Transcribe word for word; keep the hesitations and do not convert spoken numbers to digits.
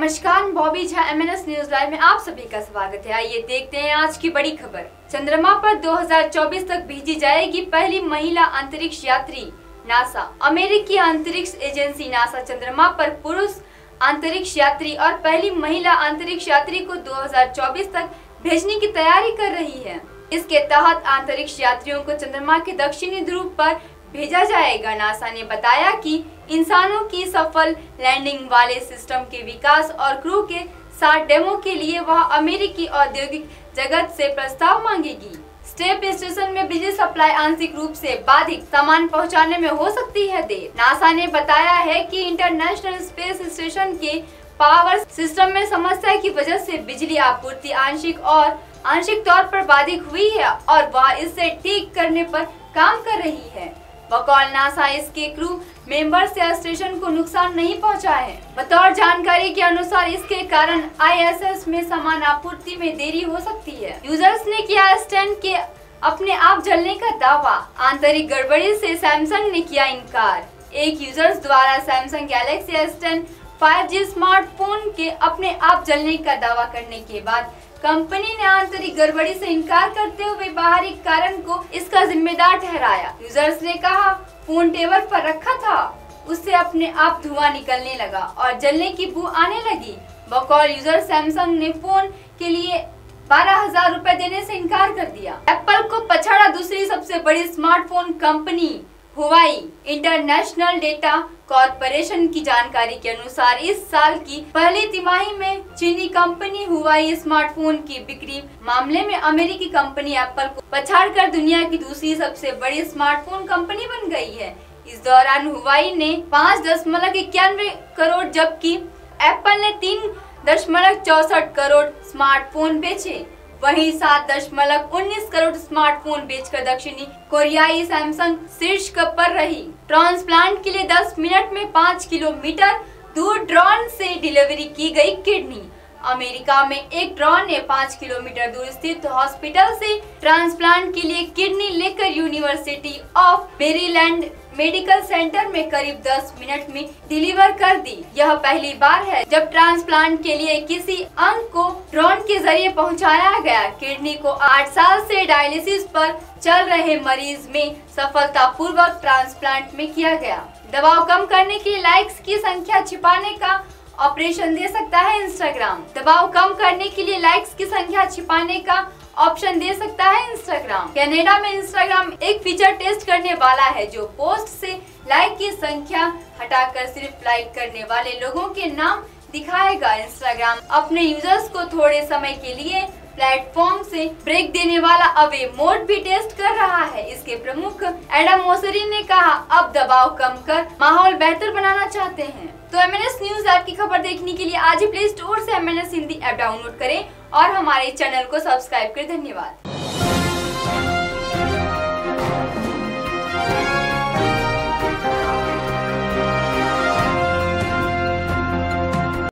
नमस्कार, Bobby Jha M N S news live में आप सभी का स्वागत है। आइए देखते हैं आज की बड़ी खबर। चंद्रमा पर दो हज़ार चौबीस तक भेजी जाएगी पहली महिला अंतरिक्ष यात्री। नासा अमेरिकी अंतरिक्ष एजेंसी नासा चंद्रमा पर पुरुष अंतरिक्ष यात्री और पहली महिला अंतरिक्ष यात्री को दो हज़ार चौबीस तक भेजने की तैयारी कर रही है। इसके तहत अंतरिक्ष यात्रियों को चंद्रमा के दक्षिणी ध्रुव पर भेजा जाएगा। नासा ने बताया कि इंसानों की सफल लैंडिंग वाले सिस्टम के विकास और क्रू के साथ डेमो के लिए वह अमेरिकी औद्योगिक जगत से प्रस्ताव मांगेगी। स्टेप स्टेशन में बिजली सप्लाई आंशिक रूप से बाधित, सामान पहुंचाने में हो सकती है देर। नासा ने बताया है कि इंटरनेशनल स्पेस स्टेशन के पावर सिस्टम में समस्या की वजह से बिजली आपूर्ति आंशिक और आंशिक तौर पर बाधित हुई है और वह इसे ठीक करने पर काम कर रही है। बकौल नासा इसके क्रू मेंबर्स या स्टेशन को नुकसान नहीं पहुंचा है। बतौर जानकारी के अनुसार इसके कारण आई एस एस में सामान आपूर्ति में देरी हो सकती है। यूजर्स ने किया स्टैंड के अपने आप जलने का दावा। आंतरिक गड़बड़ी से सैमसंग ने किया इनकार। एक यूजर्स द्वारा Samsung Galaxy S ten five G smartphone के अपने आप जलने का दावा करने के बाद कंपनी ने आंतरिक गड़बड़ी से इनकार करते हुए बाहरी कारण को इसका जिम्मेदार ठहराया। यूजर्स ने कहा, फोन टेबल पर रखा था, उससे अपने आप धुआं निकलने लगा और जलने की बू आने लगी। बकौल यूजर सैमसंग ने फोन के लिए बारह हजार रूपए देने से इनकार कर दिया। एप्पल को पछाड़ा दूसरी सबसे बड़ी smartphone company Huawei. International data corporation की जानकारी के अनुसार इस साल की पहली तिमाही में चीनी कंपनी हुवाई स्मार्टफोन की बिक्री मामले में अमेरिकी कंपनी एप्पल को पछाड़कर दुनिया की दूसरी सबसे बड़ी स्मार्टफोन कंपनी बन गई है। इस दौरान हुवाई ने पाँच दशमलव इक्यानवे करोड़ जबकि एप्पल ने तीन दशमलव चौसठ करोड़ स्मार्टफोन बेचे। वहीं सात दशमलव उन्नीस करोड़ स्मार्टफोन बेचकर दक्षिणी कोरियाई सैमसंग शीर्ष पर रही। ट्रांसप्लांट के लिए दस मिनट में पाँच किलोमीटर दूर ड्रोन से डिलीवरी की गई किडनी। अमेरिका में एक ड्रोन ने पाँच किलोमीटर दूर स्थित हॉस्पिटल से ट्रांसप्लांट के लिए किडनी लेकर university of Maryland medical centre में करीब दस मिनट में डिलीवर कर दी। यह पहली बार है जब ट्रांसप्लांट के लिए किसी अंग को ड्रोन के जरिए पहुंचाया गया। किडनी को आठ साल से डायलिसिस पर चल रहे मरीज में सफलतापूर्वक ट्रांसप्लांट में किया गया। दबाव कम करने के लिए लाइक्स की संख्या छिपाने का ऑपरेशन दे सकता है इंस्टाग्राम। दबाव कम करने के लिए लाइक्स की संख्या छिपाने का ऑप्शन दे सकता है इंस्टाग्राम। कनाडा में इंस्टाग्राम एक फीचर टेस्ट करने वाला है जो पोस्ट से लाइक की संख्या हटाकर सिर्फ लाइक करने वाले लोगों के नाम दिखाएगा। इंस्टाग्राम अपने यूजर्स को थोड़े समय के लिए प्लेटफॉर्म से ब्रेक देने वाला अवे मोड भी टेस्ट कर रहा है। इसके प्रमुख एडम मोसेरी ने कहा, अब दबाव कम कर माहौल बेहतर बनाना चाहते हैं। तो M N S news app की खबर देखने के लिए आज ही प्ले स्टोर से M N S Hindi app download करें और हमारे चैनल को सब्सक्राइब करें। धन्यवाद।